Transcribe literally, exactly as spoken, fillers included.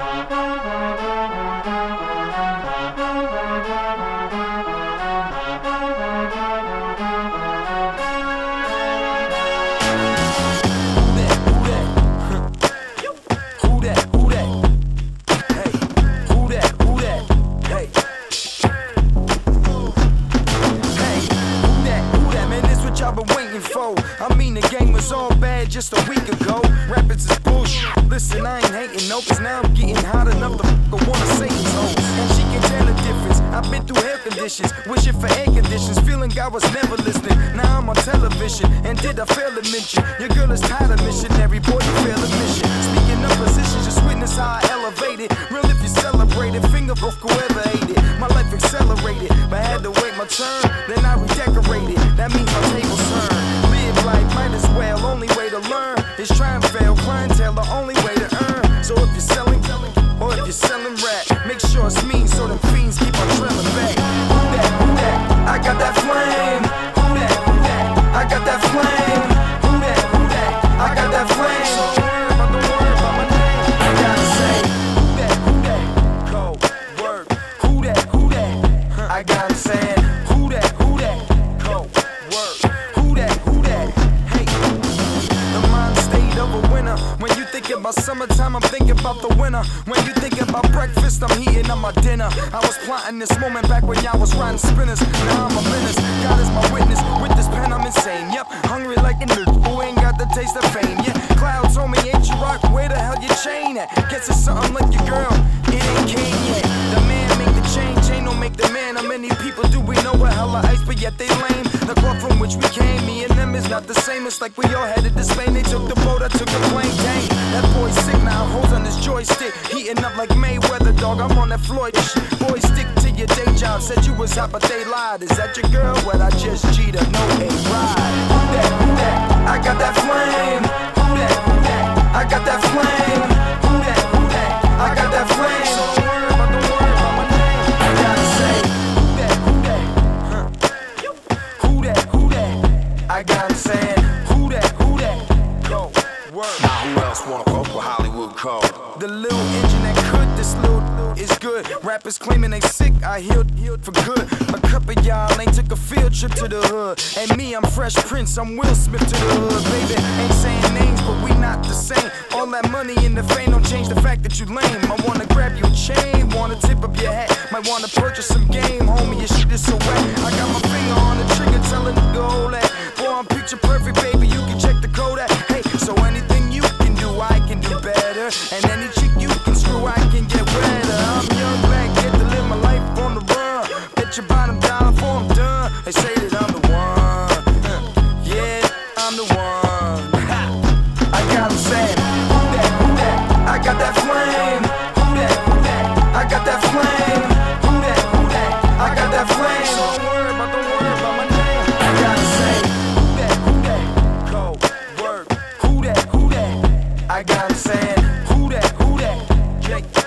I mean the game was all bad just a week ago. Rapids is bullshit. Listen, I ain't hating no, cause now I'm getting hot enough to f*** one of Satan's hoes. And she can tell the difference. I've been through hell conditions, wishing for air conditions, feeling God was never listening. Now I'm on television, and did I fail to mention your girl is tired of missionary, boy, you fail a mission. Speaking of positions, just witness how I elevated. Real if you celebrate it, finger off whoever ate it. My life accelerated, but I had to wait my turn, then I redecorated. That means my table's turned. Life might as well, only way to learn is try and fail, clientele the only way to earn. So if you're selling, or if you're selling rap, make sure it's mean so them fiends keep on trailing back. Who that, who that, I got that flame. Who that, who that, I got that flame. Who that, who that, I got that flame. So don't worry about the word about my name. I gotta say, who that, who that, cold word. Who that, who that, I got him saying, who that, who that, cold word. Who that, who that. When you think about summertime, I'm thinking about the winter. When you think about breakfast, I'm heating up my dinner. I was plotting this moment back when y'all was riding spinners. Now I'm a menace, God is my witness. With this pen, I'm insane. Yep, hungry like a nerd who ain't got the taste of fame. Yeah, Cloud told me, ain't you rock? Where the hell your chain at? Guess it's something like your girl. It ain't came yet. The man make the chain, chain don't make the man. How many people do we know with hella ice, but yet they lame? The cloth from which we came, me and them is not the same. It's like we all headed to Spain. They took the boat, I took the plane. Dang, that boy's sick now, holds on his joystick, heating up like Mayweather, dog. I'm on that Floyd shit. Boy, stick to your day job. Said you was hot, but they lied. Is that your girl? Well, I just cheated. No, ain't ride. Who that? Who that? I got that flame. Who that? Who that? I got that flame. Who that? Who that? I got that flame. So don't worry about the word about my name. I gotta say, who that? Who that? Huh? Who that? Who that? I got him saying, who that? Who that? Go. Word. Now who else wanna fuck with Hollywood Code? The little engine that could, this little is good. Rappers claiming they sick, I healed, healed for good. A couple y'all ain't took a field trip to the hood. And me, I'm Fresh Prince, I'm Will Smith to the hood. Baby, ain't saying names, but we not the same. All that money and the fame don't change the fact that you lame. I wanna grab your chain, wanna tip up your hat. Might wanna purchase some game, homie, your shit is so wet. I got my finger on the trigger, telling the go that. Boy, I'm picture perfect, baby, you can check the code at. Hey, so anything you can do, I can do better. And any chick you can screw, I can get wetter. I'm young, black, get to live my life on the run. Bet your bottom dollar before I'm done. They say that I'm the one. Yeah, I'm the one. I got them saying, who that, who that? I got that flame. Who that, who that? I got that flame. Who that, who that? I got that flame. So don't worry about the word about my name. I gotta say, who that, who that? Cold word. Who that, who that? I got him saying, who that, who that? Jake.